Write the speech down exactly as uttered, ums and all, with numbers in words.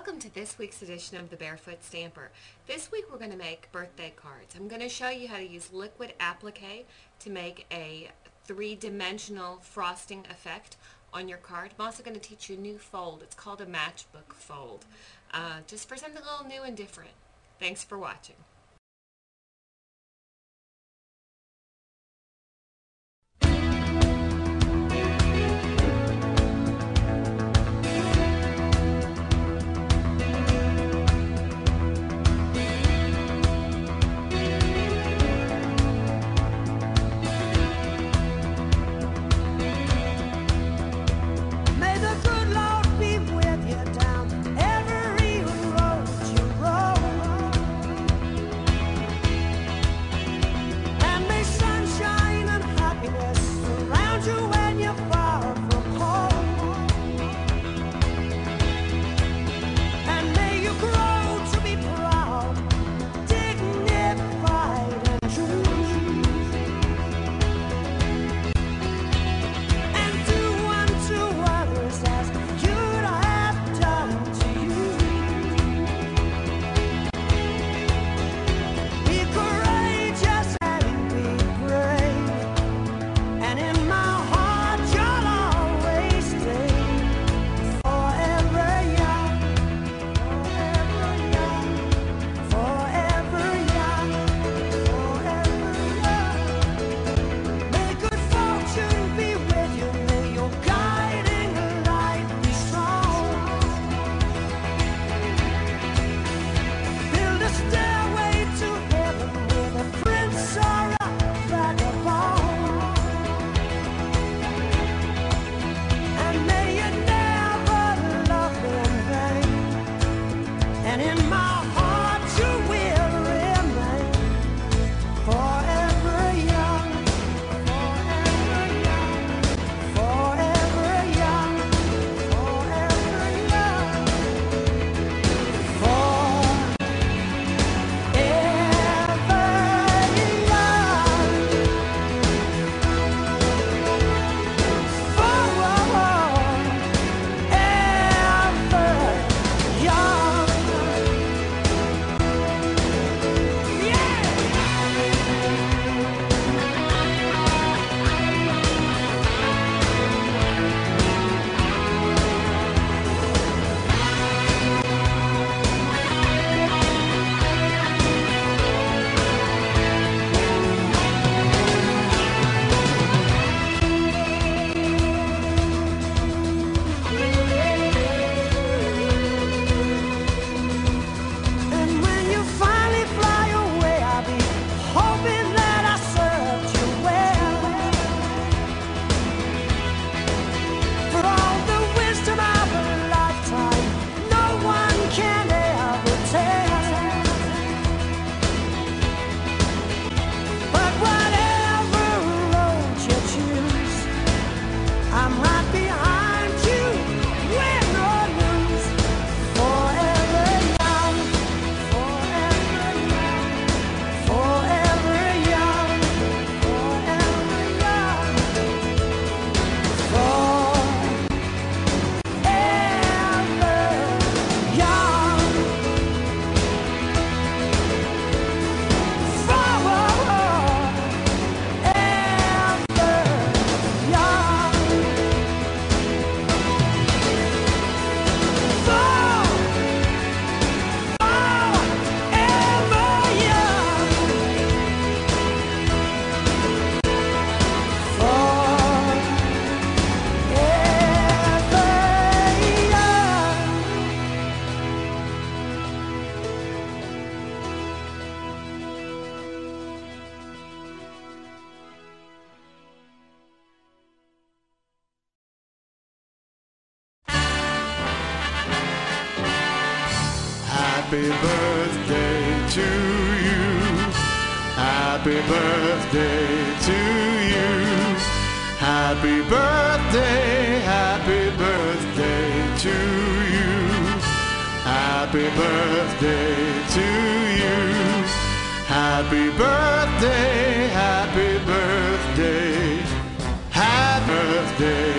Welcome to this week's edition of the Barefoot Stamper. This week we're going to make birthday cards. I'm going to show you how to use liquid applique to make a three-dimensional frosting effect on your card. I'm also going to teach you a new fold. It's called a Matchbook fold, uh, just for something a little new and different. Thanks for watching. Happy birthday to you. Happy birthday to you. Happy birthday, happy birthday to you. Happy birthday to you. Happy birthday, happy birthday. Happy birthday.